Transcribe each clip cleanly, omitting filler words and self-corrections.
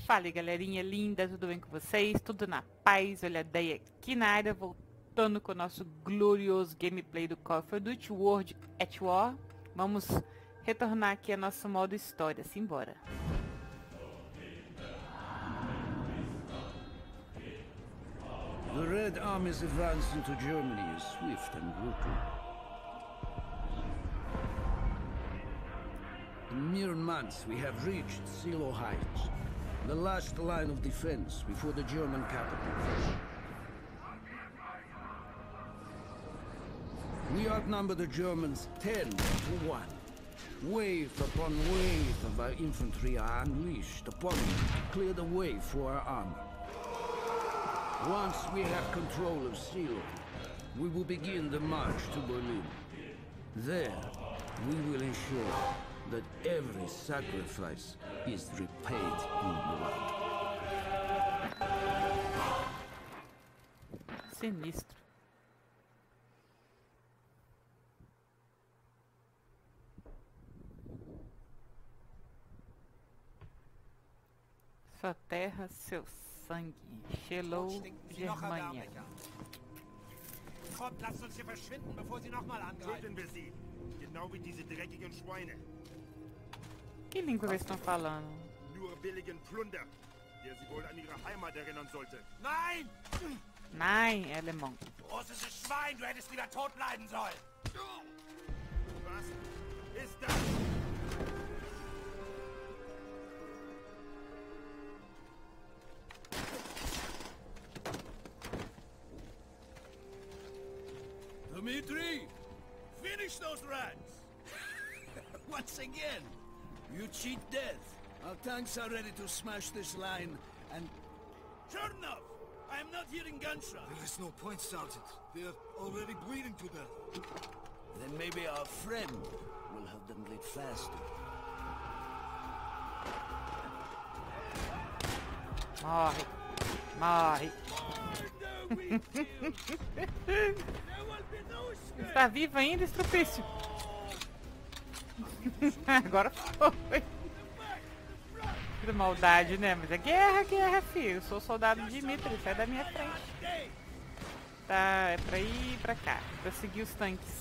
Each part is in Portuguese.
Fala, galerinha linda, tudo bem com vocês? Tudo na paz? Olha a ideia aqui na área, voltando com o nosso glorioso gameplay do Call of Duty World at War. Vamos retornar aqui a nosso modo história, simbora. The Red Army's advance into Germany is swift and brutal. In mere months, we have reached Silo Heights, the last line of defense before the German capital. We outnumber the Germans 10 to 1. Wave upon wave of our infantry are unleashed upon them to clear the way for our armor. Once we have control of Silo, we will begin the march to Berlin. There, we will ensure that every sacrifice is repaid in blood. Sinistro. Sua terra, seu sangue. Hello, Germania. Kommt, lasst uns hier verschwinden, bevor sie nochmal angreifen. Töten wir sie. Genau wie diese dreckigen Schweine. Que língua eles estão falando? Nur billigen Plunder, der sie wohl an ihre Heimat erinnern sollte. Nein! Nein, é alemão. Russisches Schwein, du hättest lieber tot bleiben sollen. Was ist das? Dmitri, finish those rats! Once again, you cheat death. Our tanks are ready to smash this line, and... Chernov! I am not hearing gunshots! There is no point, Sergeant. They are already bleeding to death. Then maybe our friend will help them bleed faster. Morre. Morre. Está vivo ainda, estrupício? Agora foi. Que maldade, né? Mas é guerra, guerra, filho. Eu sou soldado de Dmitri, sai da minha frente. Tá, é pra ir pra cá, pra seguir os tanques.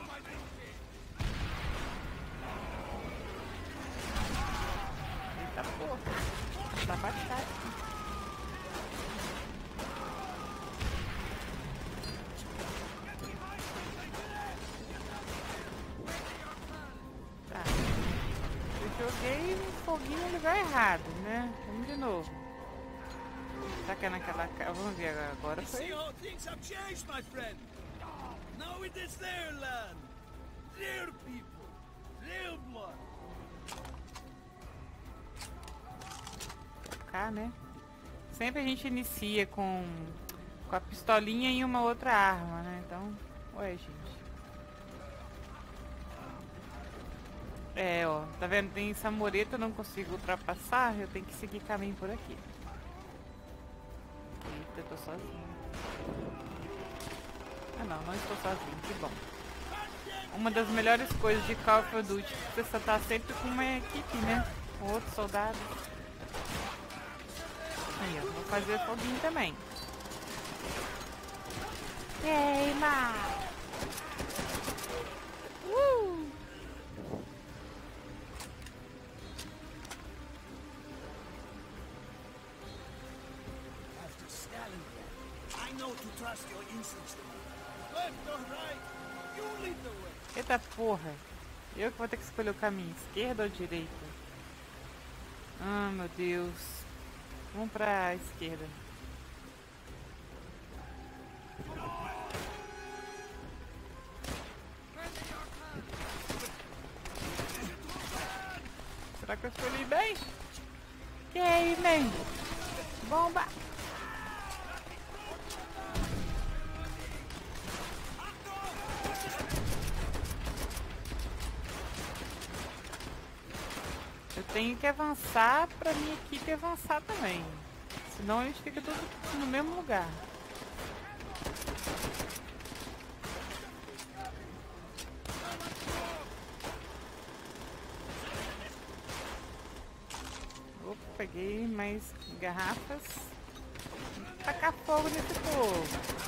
Eita porra. Dá bastante. Joguei um foguinho no lugar errado, né? Vamos de novo. Tá que é naquela casa. Vamos ver agora. Foi. Cá, né? Sempre a gente inicia com a pistolinha e uma outra arma, né? Então, ué, gente. É, ó, tá vendo? Tem essa mureta, eu não consigo ultrapassar, eu tenho que seguir caminho por aqui. Eita, eu tô sozinho. Ah não, não estou sozinho, que bom. Uma das melhores coisas de Call of Duty é você tá sempre com uma equipe, né? Com outros soldados. Aí, ó, vou fazer foguinho também. Queima! Eita porra! Eu que vou ter que escolher o caminho, esquerda ou direita? Ah, meu Deus. Vamos pra esquerda. Será que eu escolhi bem? Queimei! Bomba! Eu tenho que avançar pra minha equipe avançar também. Senão a gente fica tudo no mesmo lugar. peguei mais garrafas. Vou tacar fogo nesse povo.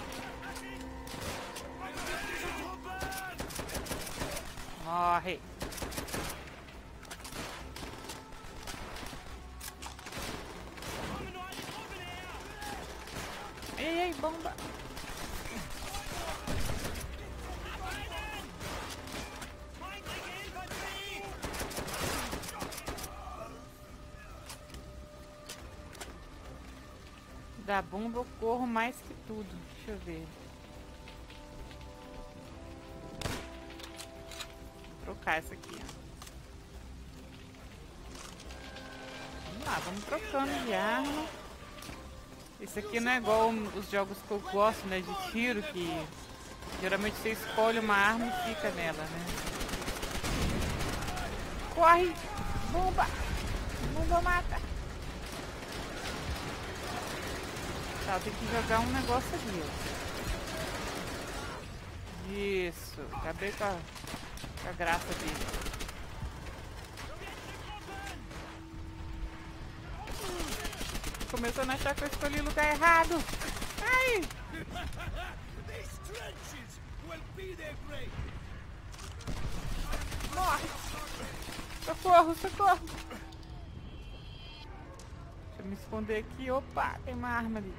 Morre. Ei, ei, bomba. Da bomba eu corro mais que tudo. Deixa eu ver. Vou trocar essa aqui, ó. Vamos lá, vamos trocando de arma. Esse aqui não é igual os jogos que eu gosto, né? De tiro, que geralmente você escolhe uma arma e fica nela, né? Corre! Bomba! Bomba mata! Tá, tem que jogar um negócio ali, ó. Isso, acabei com a graça dele. Começando a achar que eu escolhi o lugar errado. Ai! Morre! Socorro, socorro! Deixa eu me esconder aqui. Opa, tem uma arma ali.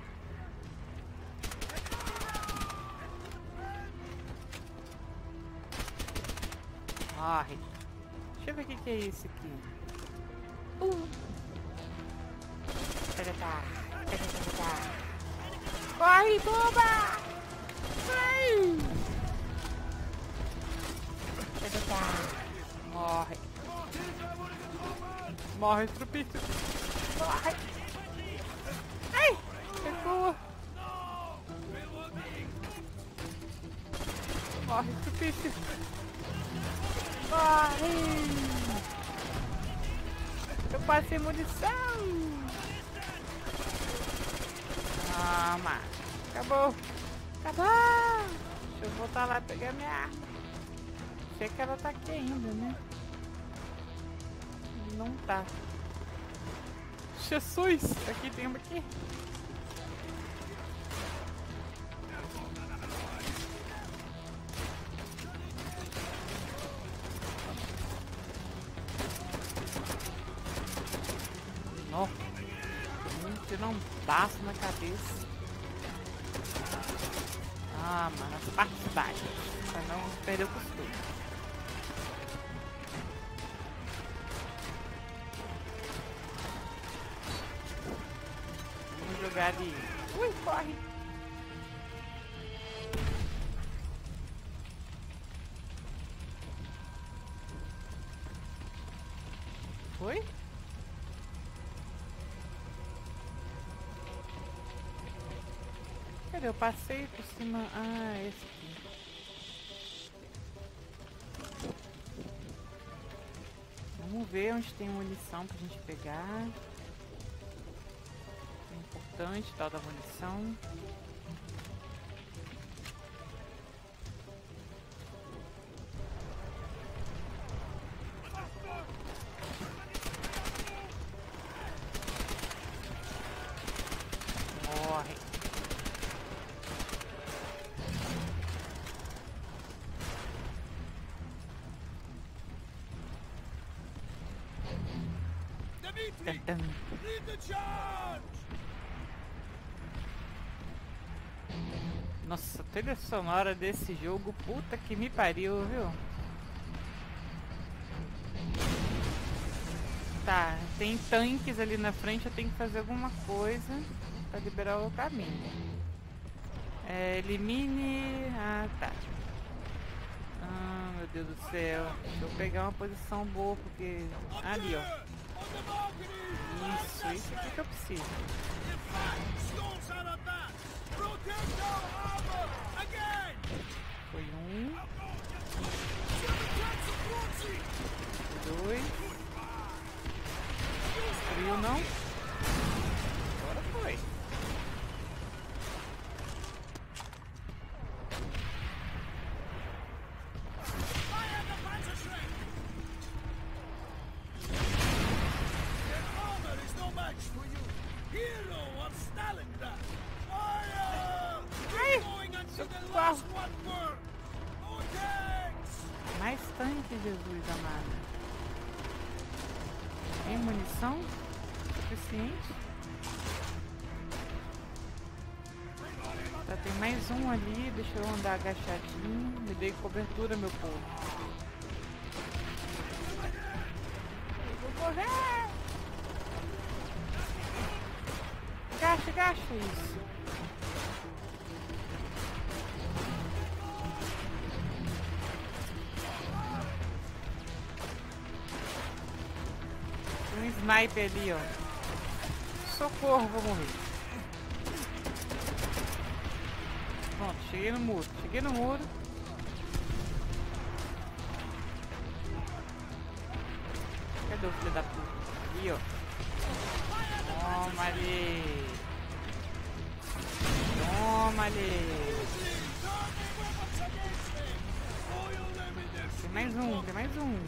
Morre. Deixa eu ver o que é isso aqui. Corre, bomba! Ai! Morre. Morre, estrupício. Morre. Ai! Pegou. Morre, estrupício. Morre! Eu passei munição! Toma! Acabou! Acabou! Deixa eu voltar lá e pegar minha arma. Sei que ela tá aqui ainda, né? Não tá. Jesus! Aqui tem uma aqui. Nossa, tirar um baço na cabeça. Ah, mano, as partes baixas, pra não perder o costume. Vamos jogar ali. Ui, corre! Foi? Cadê? Eu passei por cima. Ah, esse aqui. Vamos ver onde tem munição pra gente pegar. É importante, tal da munição. Morre. Tum. Nossa, a trilha sonora desse jogo, puta que me pariu, viu? Tá, tem tanques ali na frente, eu tenho que fazer alguma coisa pra liberar o caminho. Elimine... Ah, tá. Ah, meu Deus do céu. Deixa eu pegar uma posição boa, porque... Ali, ó. Isso aqui que eu preciso. Foi um. Dois. Frio não. Agora foi. tanque, Jesus amado. Tem munição suficiente? Tá, tem mais um ali, deixa eu andar agachadinho. Me dê cobertura, meu povo. Eu vou correr! Agacha, agacha, isso. Tem um sniper ali, ó. Socorro, vou morrer. Pronto, cheguei no muro. Cheguei no muro. Cadê o filho da puta? Ali, ó. Toma ali. Toma ali. Tem mais um, tem mais um.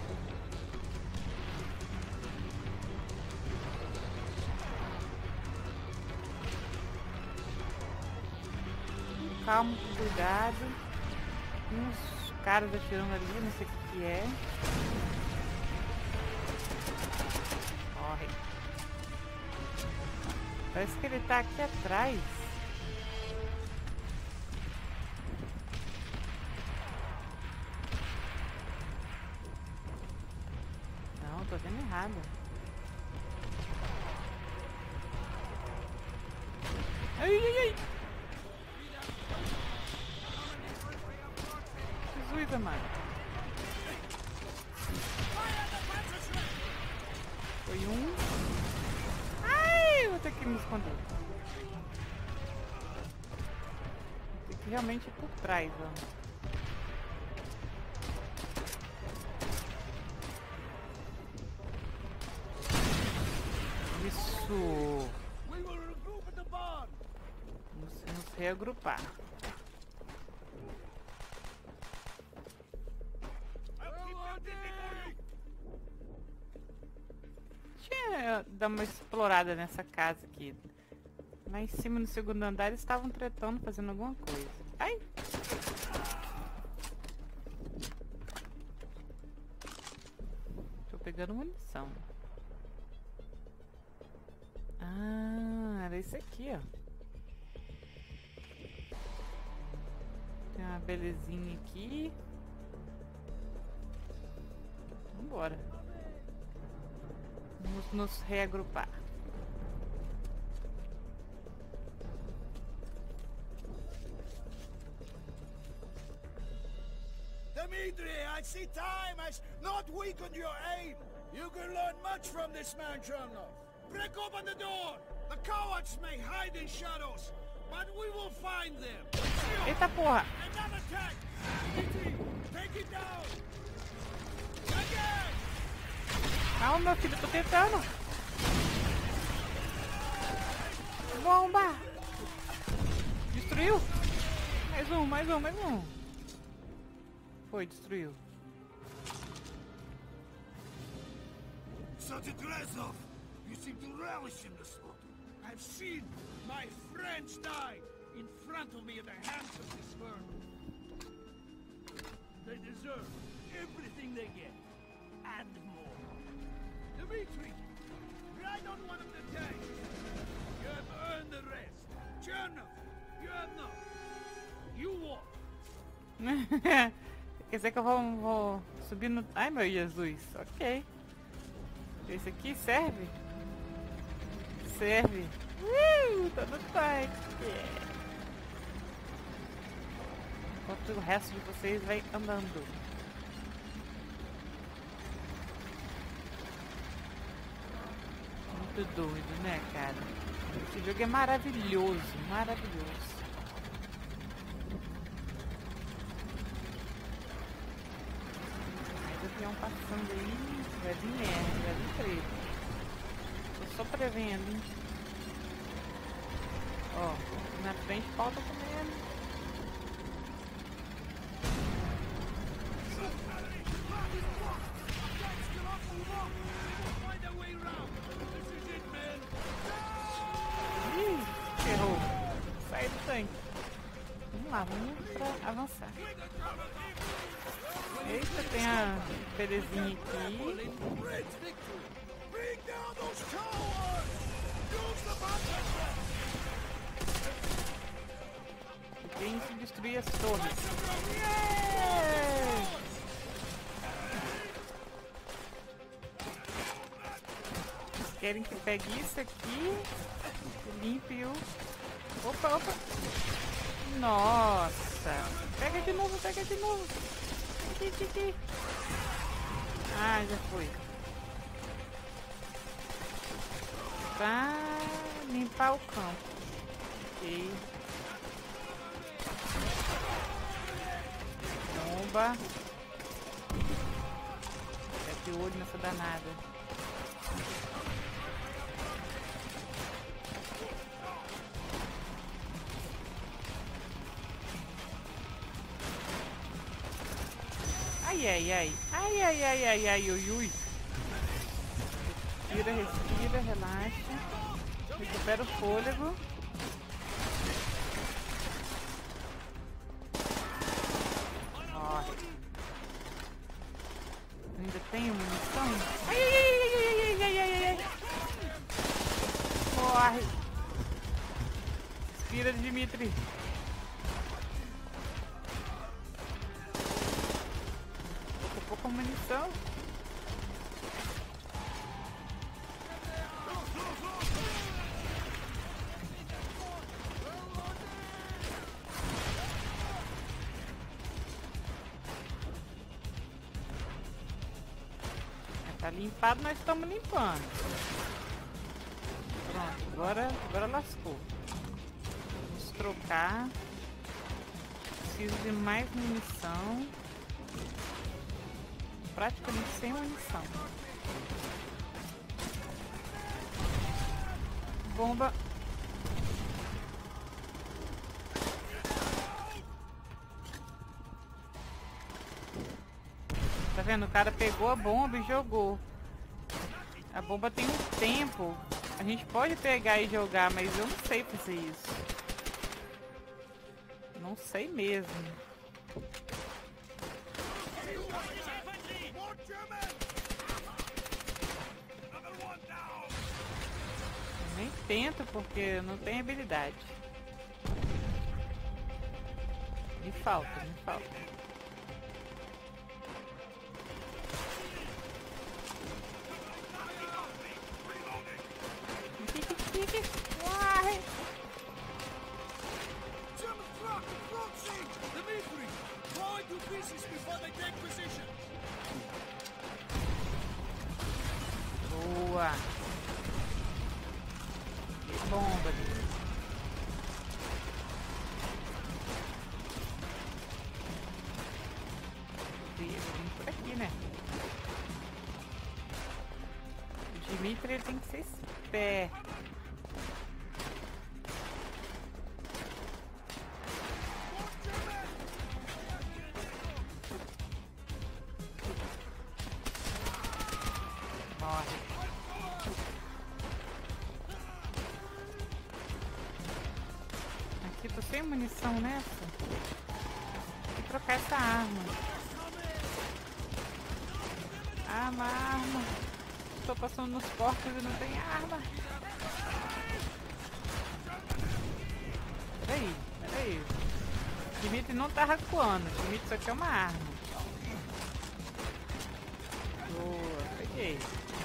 Calma, com cuidado. Uns caras atirando ali, não sei o que é. Corre. Parece que ele tá aqui atrás. Não, tô vendo errado. Ai, ai, ai! Jesus amado. Foi um. Ai, vou ter que me esconder. Tem que realmente ir por trás, ó. Isso. Vamos nos reagrupar. Deixa eu dar uma explorada nessa casa aqui. Lá em cima no segundo andar eles estavam tretando, fazendo alguma coisa. Ai! Tô pegando munição. Ah, era isso aqui, ó. Tem uma belezinha aqui. Vambora. Vamos nos reagrupar. Dimitri, I see time has not weakened your aim. You can learn much from this man, Chernov. Break open the door. The cowards may hide in shadows, but we will find them. Eita porra! Another tank. Dimitri, take it down. Again. Calma, meu filho, tô tentando. Bomba! Destruiu? Mais um, mais um, mais um. Foi, destruiu. Sergeant Rezov, you seem to relish in the slaughter. I've seen my friends die in front of me at the hands of this vermin. They deserve everything they get, and more. Dimitri, ride on one of the tanks. You have earned the rest. Chernov, you have not. You won. Quer dizer que eu vou subir no... Ai, meu Jesus. Ok. Esse aqui serve? Serve. Tô no tanque. Enquanto o resto de vocês vai andando. Muito doido, né, cara? Esse jogo é maravilhoso, maravilhoso. Mais avião passando aí, vai vir merda, vai vir preto. Tô só prevendo, hein? Ó, na frente falta comendo. Ferrou. Sai do tanque. Vamos lá, vamos pra avançar. Eita, tem a belezinha aqui. Bring down those towers! Use the button! Tem que destruir as torres. Eles querem que pegue isso aqui, limpe o... Opa, opa! Nossa! Pega de novo, pega de novo! Aqui, aqui, aqui! Ah, já foi. Pra limpar o campo. Ok. Bomba. Fica de olho nessa danada. Ai, ai, ai. Ai, ai, ai, ai, ai, ui, ui. Respira, respira, relaxa. Recupera o fôlego. Ainda tenho munição? Ai, ai, ai, ai, ai, ai, ai, ai, ai. Corre. Respira, Dimitri. Pouca munição. Tá limpado, nós estamos limpando. Pronto, agora lascou. Vamos trocar. Preciso de mais munição. Praticamente sem munição. Bomba. Tá vendo? O cara pegou a bomba e jogou. A bomba tem um tempo. A gente pode pegar e jogar, mas eu não sei fazer isso. Não sei mesmo. Eu nem tento porque eu não tenho habilidade. Me falta, me falta. Corre! Dimitri, throw into pieces before they take position. Boa! Que bomba ali. Vem por aqui, né? O Dimitri ele tem que ser esperto. Aqui tô sem munição nessa. Vou trocar essa arma. Arma. Tô passando nos porcos e não tem arma. Peraí. Dimitri não tá recuando. Dimitri só quer uma arma. Boa, peguei.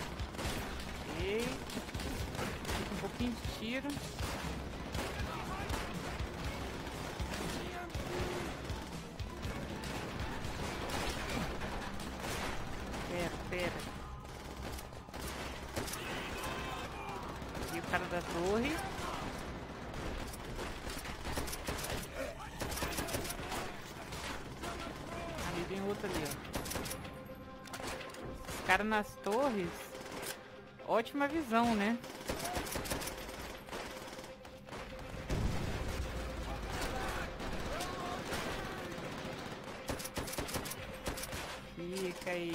Um pouquinho de tiro. Pera. E o cara da torre. Ali tem outro ali, ó. Os caras nas torres. Ótima visão, né? Fica aí.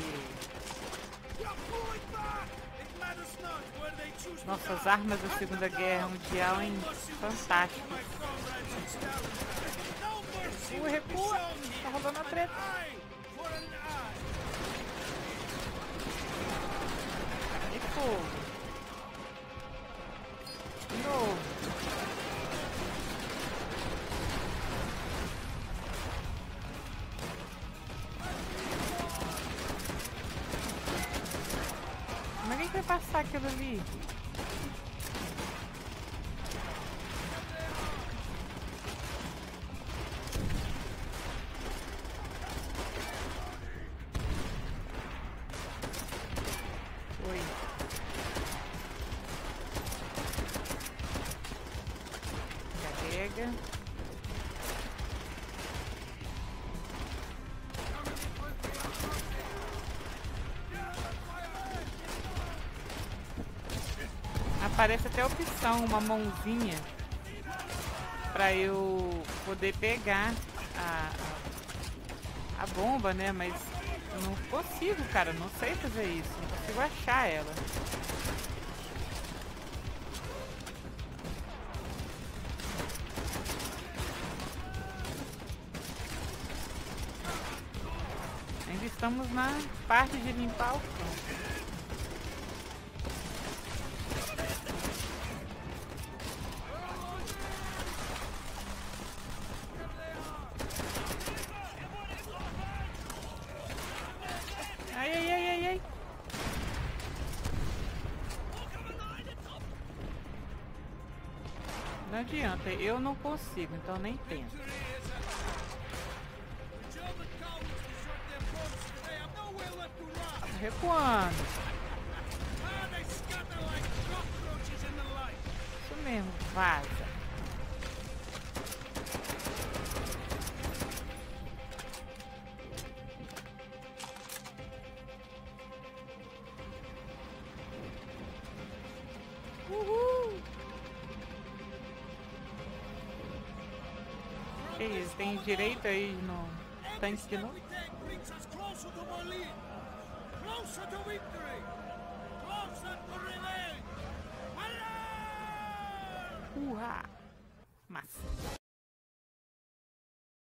Nossa, as armas da Segunda Guerra Mundial, hein? Fantástico. Recua! Tá rolando a treta. novo. De novo. Como é que vai passar aquilo ali? Oi. Carrega. Aparece até a opção, uma mãozinha pra eu poder pegar a bomba, né? Mas eu não consigo, cara, não sei fazer isso, não consigo achar ela. Ainda estamos na parte de limpar o chão. Ai, ai, ai, ai, ai. Não adianta, eu não consigo, então nem tento. Recuando. Isso mesmo, vaza. Uhul! Que isso, tem direito aí no tanque de novo? Closer to victory! Closer to revenge! Hurrah! Massa.